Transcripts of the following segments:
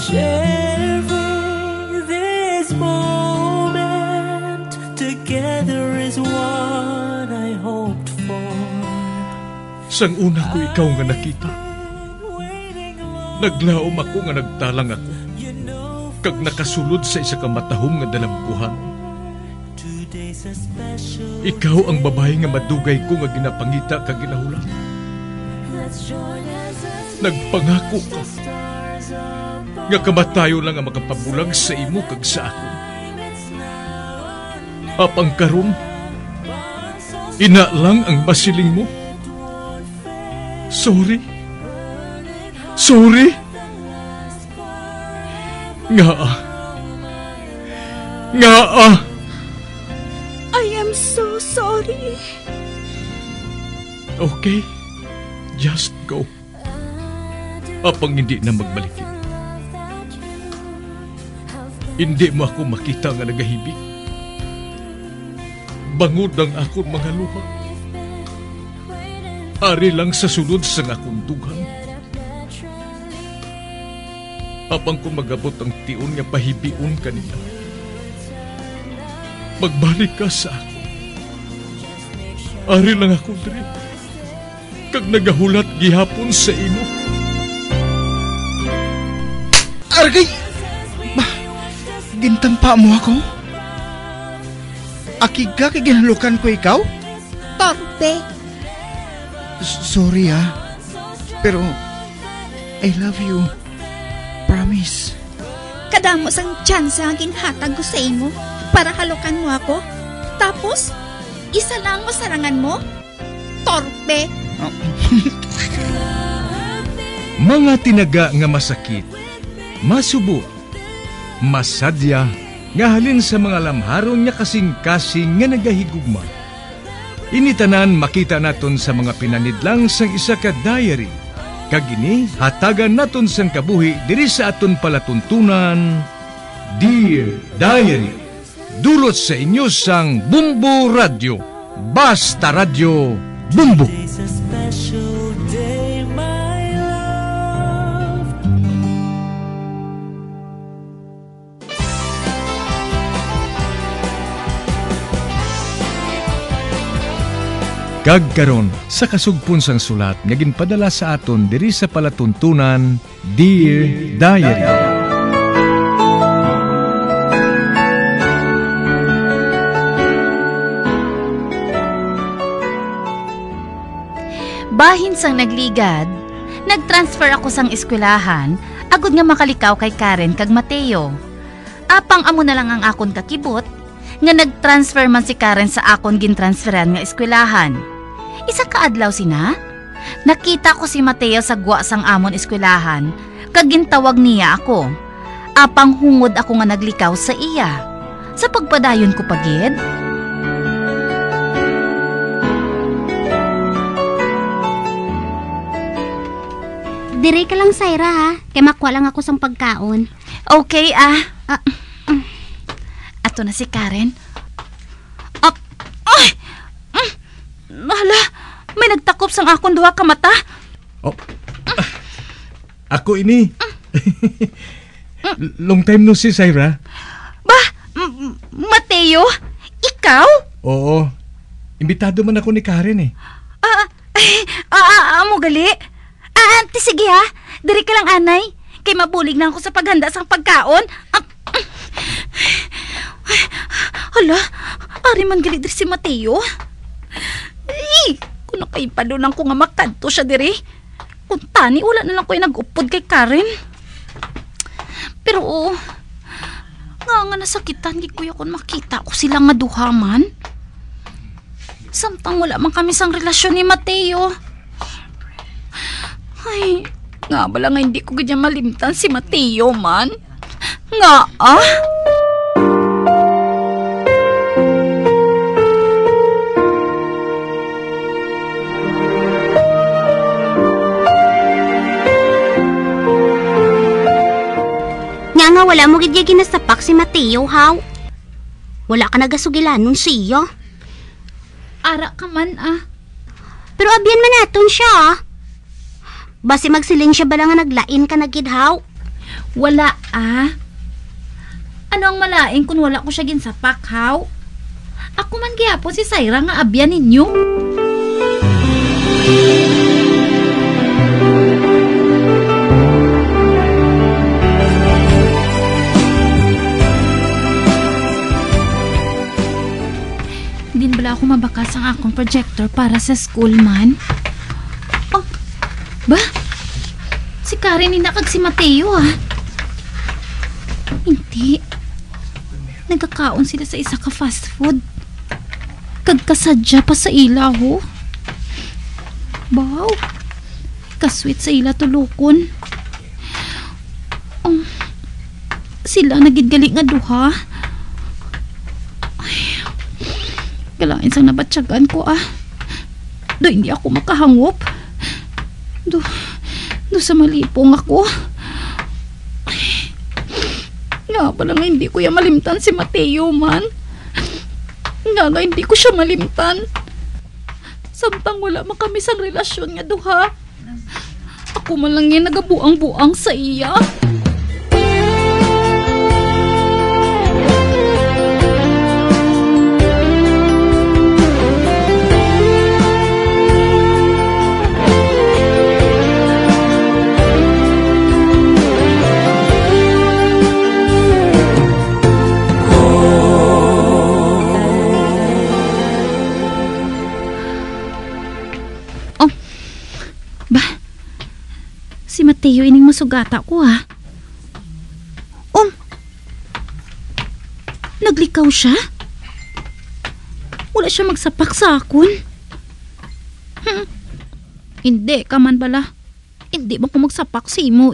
Sharing this moment together is what I hoped for. Sang una ko ikaw nga nakita, naglaom ako nga nagtalang ako, kag nakasulod sa isa ka matahom nga dalangguhan. Ikaw ang babae nga madugay ko nga ginapangita kag ginahulan. Nagpangako ka nga kamatayo lang ang makapabulag sa imo kag sa ako. Apang karon, ina lang ang masiling mo. Sorry. Nga. I am so sorry. Okay, just go. Apang hindi na magbalikin. Hindi mo ako makita nga nagahibig. Bangod ang akong mga luha. Ari lang sa sulod sa akong dughan. Apang kung magabot ang tiun nga pahibiun kanila, magbalik ka sa ako. Ari lang ako diri, kag nagahulat gihapon sa imo. Argay! Gintampa mo ako? Akiga kay ginalukan ko ikaw? Torpe. Sorry pero I love you. Promise. Kadamo sang chance ang ginhatag ko sa imo para halukan mo ako. Tapos, isa lang mo sarangan mo? Torpe. Mga tinaga nga masakit, masubo, masadya, nga halin sa mga lamharon niya kasing-kasing nga nagahigugma. Initanan makita naton sa mga pinanidlang sang isa ka diary. Kagini, hatagan naton sang kabuhi diri sa aton palatuntunan. Dear Diary, dulot sa inyo sang Bumbo Radio. Basta Radio Bumbo. It's a special day, my love. Kagkaron sa kasugpon sang sulat nga ginpadala sa aton diri sa palatuntunan, Dear Diary. Bahin sang nagligad, nagtransfer ako sang eskwelahan, agud nga makalikaw kay Karen kag Mateo. Apang amo na lang ang akon kakibot, nga nagtransfer man si Karen sa akon gintransferan nga eskwelahan. Isa ka adlaw sina, nakita ko si Mateo sa gwa sang amon eskwelahan, kag gintawag niya ako. Apang hungod ako nga naglikaw sa iya. Sa pagpadayon ko pagid, Dire ka lang, Syra, ha? Kaya makuha lang ako sang pagkaon. okay Ato na si Karen. Hala, may nagtakop sang akong duha ka mata. Oh. Ako ini. Long time no see, Syra. Ba, Mateo? Ikaw? Oo. Imbitado man ako ni Karen eh. Amo gali? Sige ha, diri ka lang anay. Kay mabulig na ako sa paghanda sang pagkaon. Hala, ari man gali diri si Mateo. Kung nakaipadunan ko nga makadto siya diri. Kung tani, wala na lang ko nag-upod kay Karen. Pero nga nasakitan gi kuya kung makita ko silang maduhaman. Samtang wala man kami sang relasyon ni Mateo. Ay, nga bala nga hindi ko ganyan malimtan si Mateo man. Nga Nga wala mo gid ginasapak si Mateo, haw. Wala ka nagasugilanon siya. Ara ka man Pero abyan man naton siya. Basi magsiling siya bala nga naglain ka na gid, haw. Wala Ano ang malaing kung wala ko siya ginsapak, haw? Ako man gyapon si Syra nga abyan ninyo. Din bala ako mabakas ang akong projector para sa school man. Oh, ba? Si Karen ni nakag si Mateo Hindi. Nagkakaon sila sa isa ka fast food. Kagkasadya pa sa ila Wow. Kasweet sa ila tulukon. Sila nagidgali nga duha. Kailangan sang nabatsagan ko Do hindi ako makahangop. Do sa malipong ako. Nga pala nga hindi ko malimtan si Mateo man. Nga hindi ko siya malimtan. Samtang wala man kami sang relasyon nga duha. Ako man lang yan nagabuang-buang sa iya. Si Mateo ining masugata ko naglikaw siya? Wala siya magsapak sa akon? Hindi ka man bala. Hindi ba ko magsapak sa imo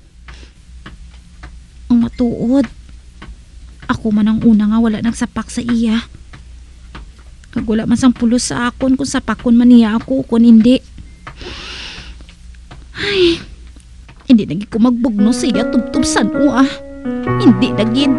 Ang matuod. Ako man ang una nga wala nagsapak sa iya. Kag wala man sang pulos sa akon kung sapakon man niya ako kung hindi. Ay, hindi naging ko magbugno sa iya tubtub san Hindi naging.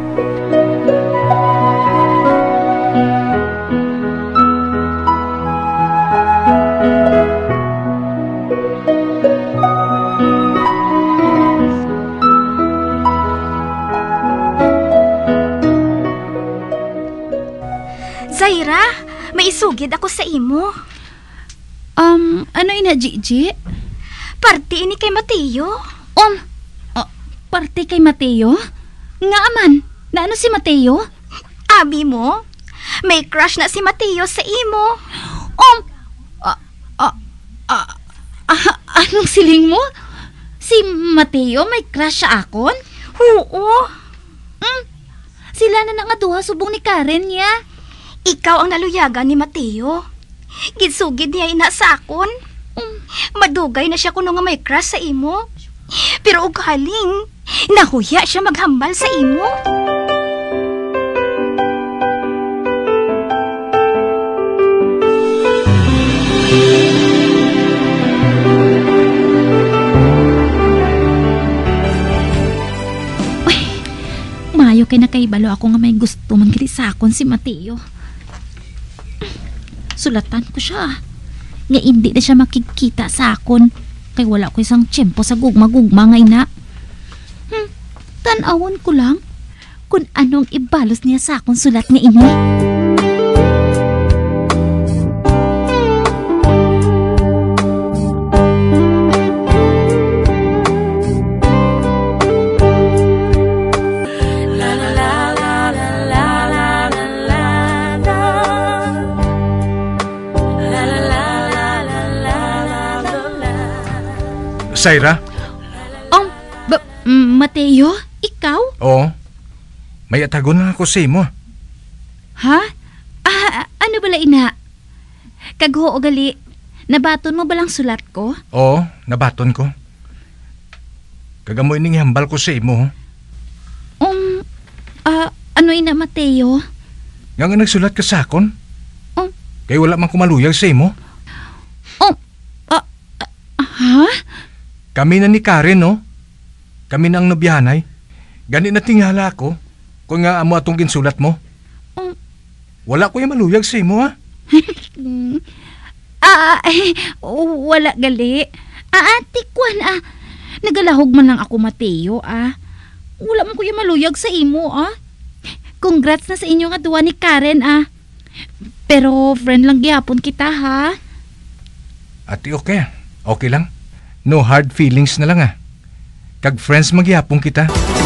Syra, may isugid ako sa imo. Ano Gigi? Party ini kay Mateo. Parte kay Mateo? Nga aman, na ano si Mateo? Abi mo, may crush na si Mateo sa imo. Anong siling mo? Si Mateo may crush sa akon? Oo. Sila na nga duha subong ni Karen niya. Ikaw ang naluyagan ni Mateo. Ginsugid niya ina sa akon. Madugay na siya kuno nga may crush sa imo. Pero og haling, nahuya siya maghambal sa imo. Uy, maayo kay nakaibalo ako nga may gusto man kiti sa akon si Mateo. Sulatan ko siya. Nga hindi na siya makikita sa akon. Kay wala ko isang tiyempo sa gugma-gugma nga ina. Tanawon ko lang kung anong ibalos niya sa akong sulat nga ini. Syra? Mateo? Ikaw? Oo. May atagon na ako sa imo. Ha? Ano bala ina? Kagho o gali, nabaton mo balang sulat ko? Oo, nabaton ko. Kagamoy ning hambal ko sa imo. Ano ina Mateo? Nga nagsulat ka sa akon? Kaya wala man kumaluyag sa imo. Ha? Kami na ni Karen, no? Kami na ang nobyahanay. Gani na tingala ako kung nga amo atong ginsulat mo. Wala ko yung maluyag sa imo, ha? Wala gali. Tikwan, nagalahog man lang ako Mateo, Wala man kuya maluyag sa imo, ah. Congrats na sa inyo nga duwa ni Karen, ah. Pero friend lang gyapon kita, ha. Ati okay. Okay lang. No hard feelings na lang Kag friends magyapong kita.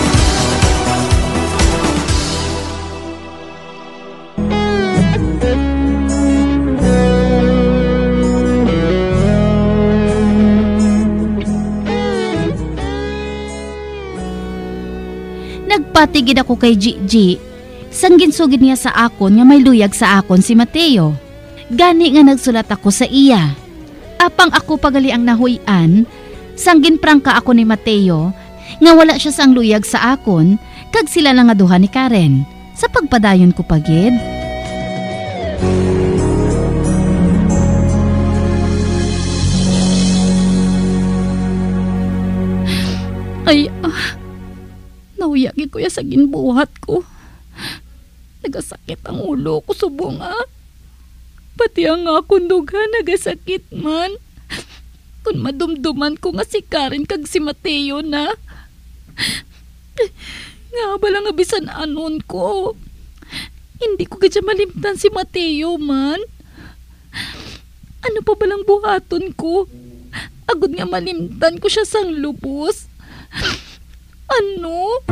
Nagpatigid ako kay Gigi. Sanggin-sugid niya sa akon nga may luyag sa akon si Mateo. Gani nga nagsulat ako sa iya. Apang ako pagali ang nahuyan, sanggin prangka ako ni Mateo nga wala siya sang luyag sa akon kag sila lang nga duha ni Karen. Sa pagpadayon ko pagid. Ay, nauyagi ko ya sa ginbuhat ko. Nagasakit ang ulo ko subong Pati ang akong dugha nagasakit man. Kung madumduman ko nga si Karen kag si Mateo na. Nga bala nga bisan anon ko. Hindi ko gadya malimtan si Mateo man. Ano pa balang buhaton ko? Agud nga malimtan ko siya sang lubos. Ano?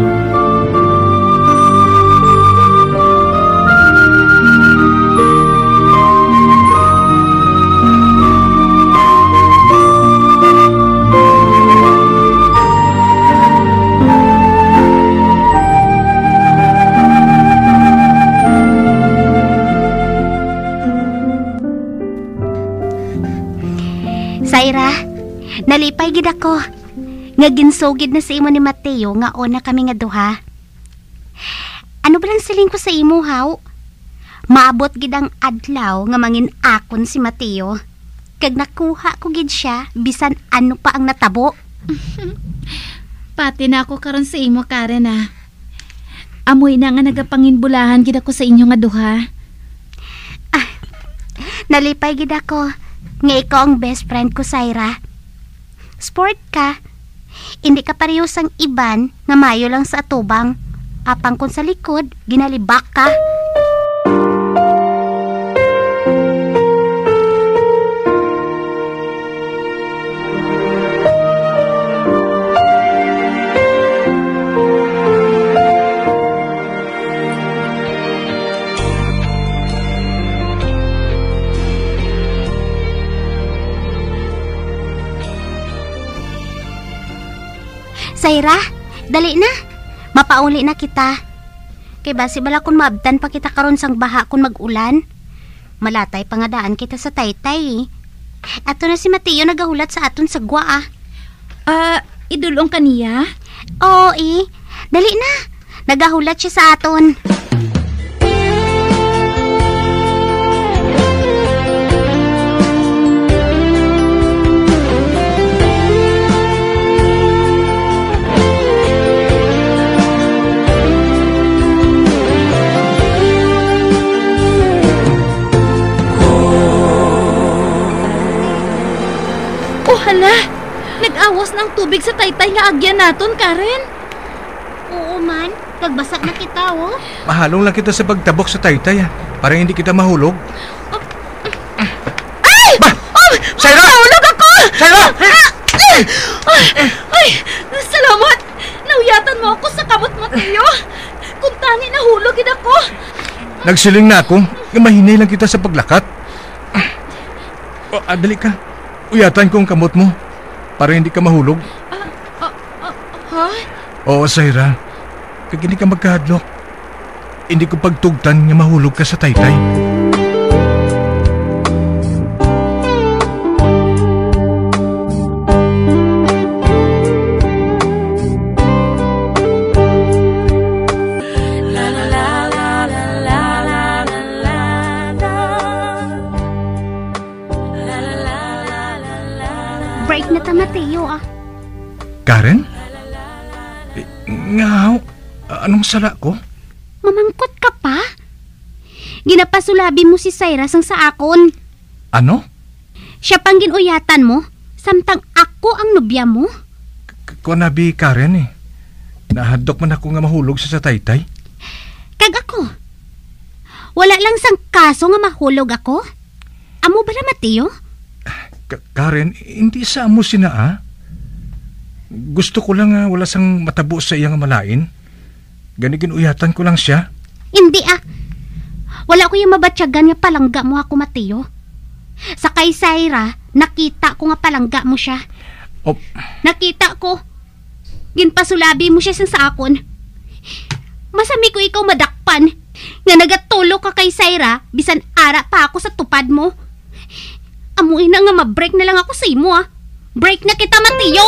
Saira, nalipay gid ako. Nga ginsugid na sa imo ni Mateo nga ona kami nga duha. Ano ba lang siling ko sa imo, haw? Maabot gid ang adlaw nga mangin akon si Mateo. Kag nakuha ko gid siya bisan ano pa ang natabo. Pati na ako karon sa imo, Karen, Amoy na nga nagapanginbulahan gid ako sa inyo nga duha. Nalipay gid ako nga ikaw ang best friend ko, Saira. Sport ka. Hindi ka parehas ang iban nga mayo lang sa atubang. Apang kung sa likod, ginalibak ka. Saira, dali na. Mapauli na kita. Kay basi bala kung maabtan pa kita karon sang baha kung mag-ulan. Malatay pangadaan kita sa taytay. Ato na si Mateo nagahulat sa aton sa gwa. Idulong kaniya? Oo dali na. Nagahulat siya sa aton. Hala, nag-awas ng tubig sa taytay nga agyan naton, Karen. Oo man, nagbasa na kita, Mahalong lang kita sa pagtabok sa taytay, para hindi kita mahulog. Ay! Ba! Saira! Mahulog ako! Saira! Ay! Salamat! Nauyatan mo ako sa kamot, Mateo. Kung tani nahulog gid ako. Nagsiling na ako, mahinay lang kita sa paglakat. Dali ka. Uyatan ko ang kamot mo para hindi ka mahulog. Ha? Oo, Saira. Kag hindi ka magkahadlok. Hindi ko pagtugtan nga mahulog ka sa taytay. Break na ta, Mateo, Karen? Ngaw, anong sala ko? Mamangkot ka pa? Ginapasulabi mo si Saira sang sa akon. Ano? Siya pang ginuyatan mo, samtang ako ang nobya mo. Kunabi Karen Nahadlok man ako nga mahulog sa taytay. Kag ako. Wala lang sang kaso nga mahulog ako. Amo bala, Mateo? Karen, hindi sa amo sinaa. Gusto ko lang wala sang matabo sa iya nga malain. Ganigin uyatan ko lang siya. Hindi Wala ko yung mabatyagan nga palangga mo ako, Mateo. Sa kay Saira, nakita ko nga palangga mo siya. Oh. Nakita ko. Ginpasulabi mo siya sa akon. Masami ko ikaw madakpan. Nga nagatulo ka kay Saira, bisan ara pa ako sa tupad mo. Amuin na nga ma-break na lang ako sa imo Break na kita, Mateo!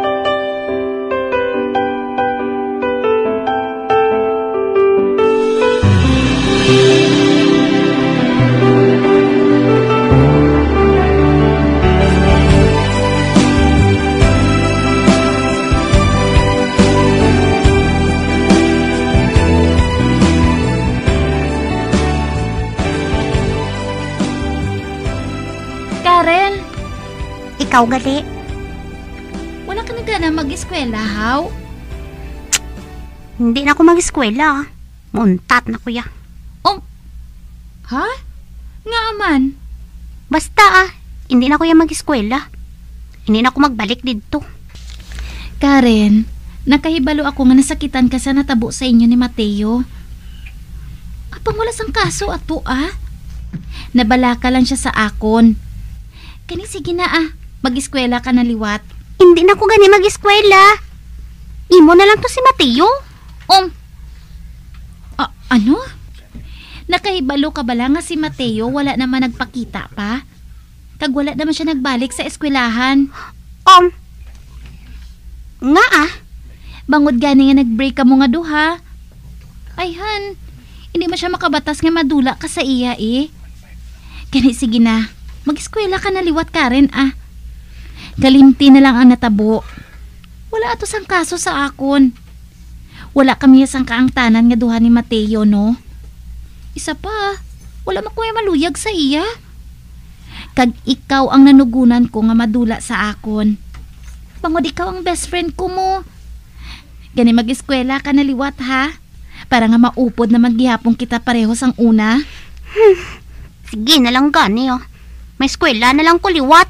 Karen, Ikaw gali. wala ka na gana mag-eskwela, haw? Hindi na ako mag-eskwela. Muntat na kuya. Ha? Nga aman. Basta hindi na kuya mag-eskwela. Hindi na ako magbalik dito. Karen, nakahibalo ako nga nasakitan ka sa natabo sa inyo ni Mateo. Apang wala sang kaso ato Nabalaka lang siya sa akon. Kani sige na mag-eskwela ka na liwat. Hindi na ako gani mag-eskwela. Imo na lang to si Mateo. Ano? Nakahibalo ka bala nga si Mateo wala naman nagpakita pa? Kag wala naman siya nagbalik sa eskwelahan. Nga Bangod gani nga nag-break ka mo nga duha. Ay han, hindi man siya makabatas nga madula ka sa iya Kani sige na, mag-eskwela ka na liwat Karen Galimti na lang ang natabo. Wala ato sang kaso sa akon. Wala kami sang kaangtanan nga duha ni Mateo, no? Isa pa, wala makuya maluyag sa iya. Kag ikaw ang nanugunan ko nga madula sa akon. Bangod ikaw ang best friend ko mo. Gani mag-eskwela ka na liwat para nga maupod na maghihapon kita pareho sang una. sige na lang gani May eskwela na lang ko liwat.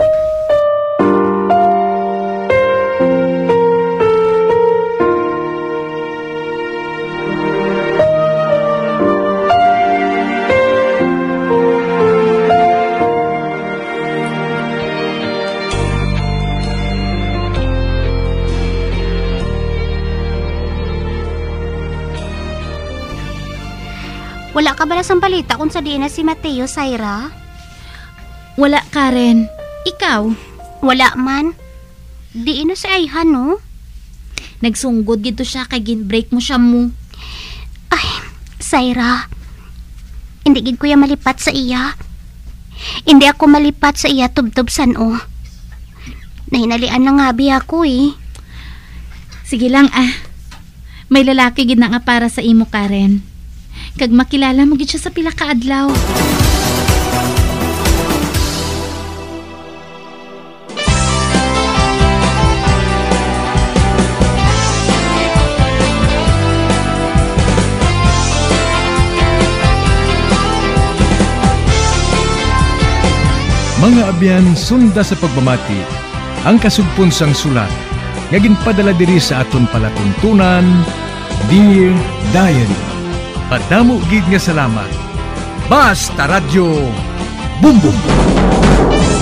Wala ka ba sang balita kung sa diin na si Mateo, Saira? Wala, Karen. Ikaw? Wala man. Diin na si Ayhan, no? Nagsunggod gito siya kay ginbreak mo siya mo. Ay, Saira. Hindi gid ko ya malipat sa iya. Hindi ako malipat sa iya tubtob san Nahinalian na nga bi ako Sige lang May lalaki gid na nga para sa imo, Karen. Kag makilala mo gid siya sa pila ka adlaw. Mga abyan, sunda sa pagmamati, ang kasugpon sang sulat, nga ginpadala diri sa aton palatuntunan, Dear Diary. Padamo gid nga salamat. Basta Radyo Bumbum.